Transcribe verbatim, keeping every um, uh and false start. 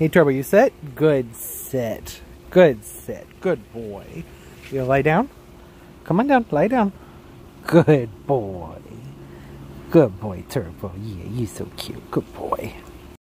Hey, Turbo, you sit? Good sit. Good sit. Good boy. You lie down? Come on down. Lie down. Good boy. Good boy, Turbo. Yeah, you so cute. Good boy.